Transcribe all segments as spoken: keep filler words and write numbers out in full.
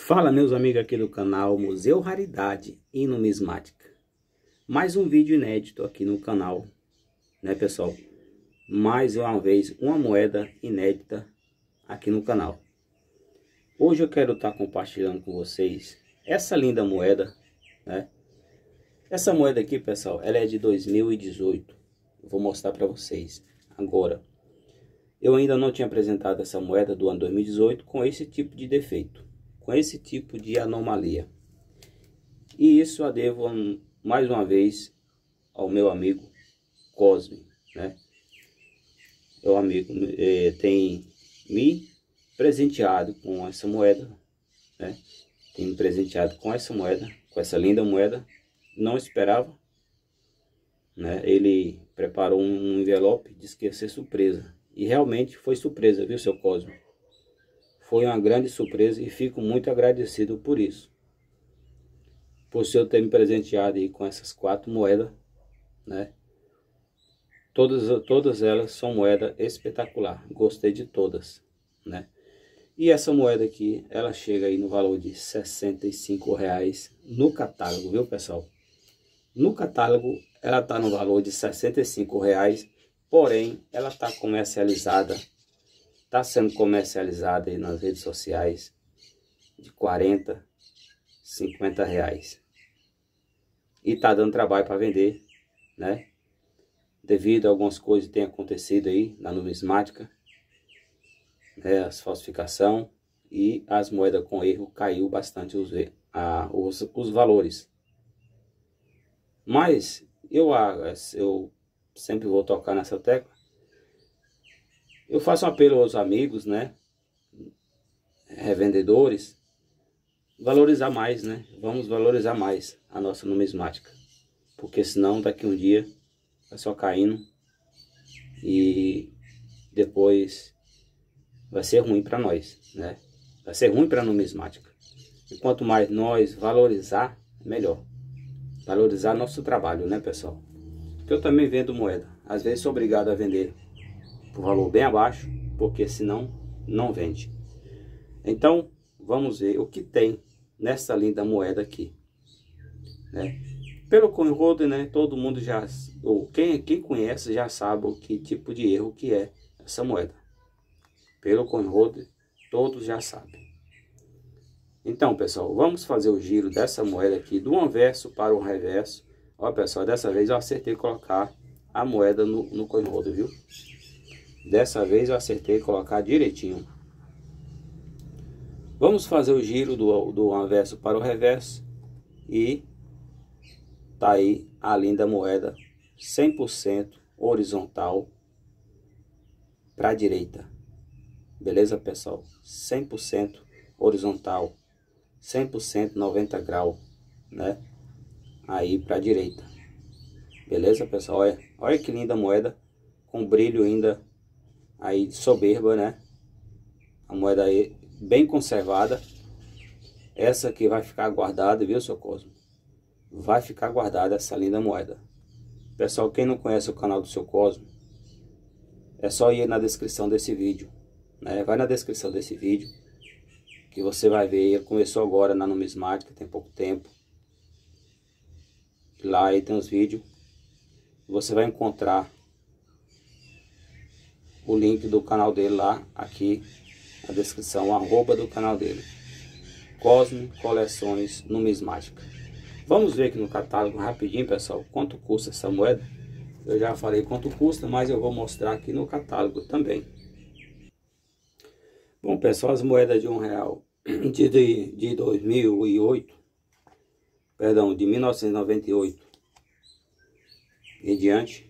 Fala, meus amigos aqui do canal Museu Raridade e Numismática. Mais um vídeo inédito aqui no canal, né, pessoal? Mais uma vez, uma moeda inédita aqui no canal. Hoje eu quero estar compartilhando com vocês essa linda moeda, né? Essa moeda aqui, pessoal, ela é de dois mil e dezoito. Eu vou mostrar para vocês agora. Eu ainda não tinha apresentado essa moeda do ano dois mil e dezoito com esse tipo de defeito, com esse tipo de anomalia. E isso eu devo mais uma vez ao meu amigo Cosme, né? Meu amigo eh, tem me presenteado com essa moeda, né? Tem me presenteado com essa moeda, com essa linda moeda. Não esperava, né? Ele preparou um envelope, disse que ia ser surpresa. E realmente foi surpresa, viu, seu Cosme? Foi uma grande surpresa e fico muito agradecido por isso. Por o senhor ter me presenteado aí com essas quatro moedas, né? Todas, todas elas são moeda espetacular. Gostei de todas, né? E essa moeda aqui, ela chega aí no valor de sessenta e cinco reais no catálogo, viu, pessoal? No catálogo, ela está no valor de sessenta e cinco reais, porém, ela está comercializada, está sendo comercializada aí nas redes sociais de quarenta, cinquenta reais. E está dando trabalho para vender, né? Devido a algumas coisas que tem acontecido aí na numismática, né? As falsificação e as moedas com erro caiu bastante os, a, os, os valores. Mas eu, eu sempre vou tocar nessa tecla. Eu faço um apelo aos amigos, né? Revendedores, valorizar mais, né? Vamos valorizar mais a nossa numismática. Porque senão daqui um dia vai só caindo e depois vai ser ruim para nós, né? Vai ser ruim para a numismática. E quanto mais nós valorizar, melhor. Valorizar nosso trabalho, né, pessoal? Porque eu também vendo moeda. Às vezes sou obrigado a vender por valor bem abaixo, porque senão não vende. Então, vamos ver o que tem nessa linda moeda aqui, né? Pelo CoinRoad, né, todo mundo já, ou quem, quem conhece já sabe o que tipo de erro que é essa moeda. Pelo CoinRoad, todos já sabem. Então, pessoal, vamos fazer o giro dessa moeda aqui do anverso para o reverso. Ó, pessoal, dessa vez eu acertei colocar a moeda no, no CoinRoad, viu? Dessa vez eu acertei colocar direitinho. Vamos fazer o giro do, do anverso para o reverso. E tá aí a linda moeda cem por cento horizontal para a direita. Beleza, pessoal? cem por cento horizontal. cem por cento noventa graus, né? Aí para a direita. Beleza, pessoal? Olha, olha que linda moeda. Com brilho ainda aí soberba, né? A moeda aí bem conservada. Essa aqui vai ficar guardada, viu, seu Cosmo? Vai ficar guardada essa linda moeda. Pessoal, quem não conhece o canal do seu Cosmo, é só ir na descrição desse vídeo, né? Vai na descrição desse vídeo que você vai ver. Ele começou agora na numismática, tem pouco tempo. Lá aí tem os vídeos. Você vai encontrar o link do canal dele lá, aqui na descrição, o arroba do canal dele. Cosme Coleções Numismática. Vamos ver aqui no catálogo rapidinho, pessoal, quanto custa essa moeda. Eu já falei quanto custa, mas eu vou mostrar aqui no catálogo também. Bom, pessoal, as moedas de um real de, de, de dois mil e oito, perdão, de mil novecentos e noventa e oito em diante,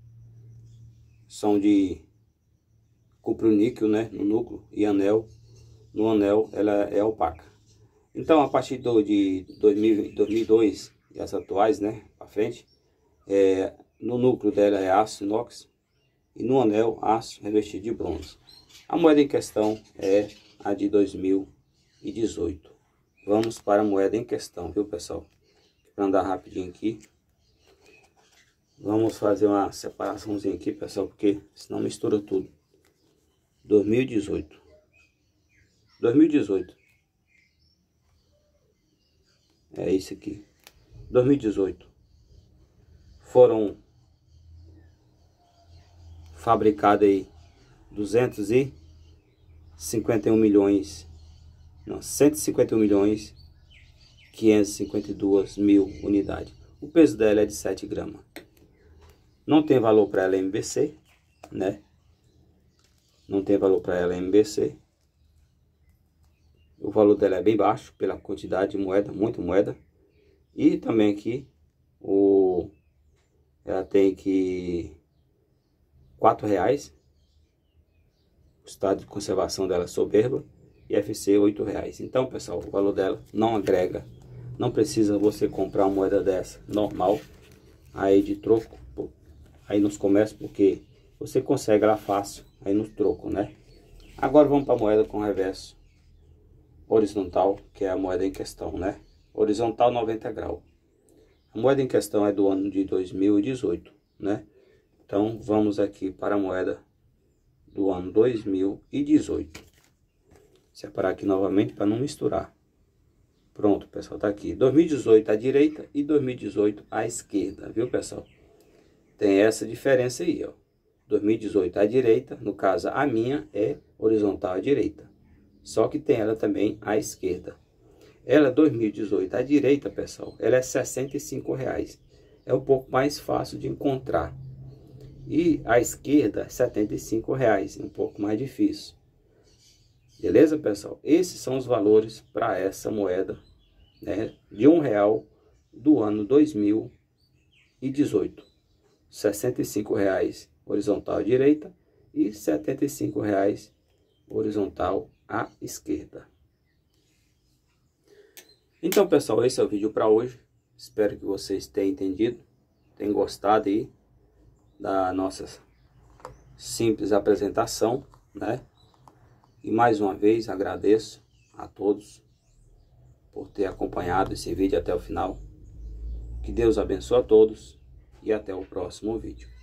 são de cuproníquel, né, no núcleo, e anel. No anel ela é opaca. Então, a partir do, de dois mil, dois mil e dois e as atuais, né, para frente, é, no núcleo dela é aço inox e no anel aço revestido de bronze. A moeda em questão é a de dois mil e dezoito. Vamos para a moeda em questão, viu, pessoal? Para andar rapidinho aqui. Vamos fazer uma separaçãozinha aqui, pessoal, porque senão mistura tudo. dois mil e dezoito. dois mil e dezoito. é esse aqui. dois mil e dezoito foram fabricados aí duzentos e cinquenta e um milhões, não, cento e cinquenta e um milhões quinhentos e cinquenta e duas mil unidades. O peso dela é de sete gramas. Não tem valor para ela M B C, né? Não tem valor para ela M B C. O valor dela é bem baixo pela quantidade de moeda, muita moeda. E também aqui o ela tem que quatro reais. O estado de conservação dela é soberba e F C oito reais. Então, pessoal, o valor dela não agrega. Não precisa você comprar uma moeda dessa normal aí de troco aí nos comércios, porque você consegue ela fácil aí no troco, né? Agora vamos para a moeda com reverso horizontal, que é a moeda em questão, né? Horizontal noventa graus. A moeda em questão é do ano de dois mil e dezoito, né? Então vamos aqui para a moeda do ano dois mil e dezoito. Separar aqui novamente para não misturar. Pronto, pessoal, tá aqui. dois mil e dezoito à direita e dois mil e dezoito à esquerda, viu, pessoal? Tem essa diferença aí, ó. dois mil e dezoito à direita, no caso a minha é horizontal à direita. Só que tem ela também à esquerda. Ela dois mil e dezoito à direita, pessoal, ela é sessenta e cinco reais. É um pouco mais fácil de encontrar. E à esquerda, setenta e cinco reais, um pouco mais difícil. Beleza, pessoal? Esses são os valores para essa moeda, né, de um real do ano dois mil e dezoito. sessenta e cinco reais horizontal à direita e setenta e cinco reais horizontal à esquerda. Então, pessoal, esse é o vídeo para hoje. Espero que vocês tenham entendido, tenham gostado aí da nossa simples apresentação, né? E mais uma vez agradeço a todos por ter acompanhado esse vídeo até o final. Que Deus abençoe a todos e até o próximo vídeo.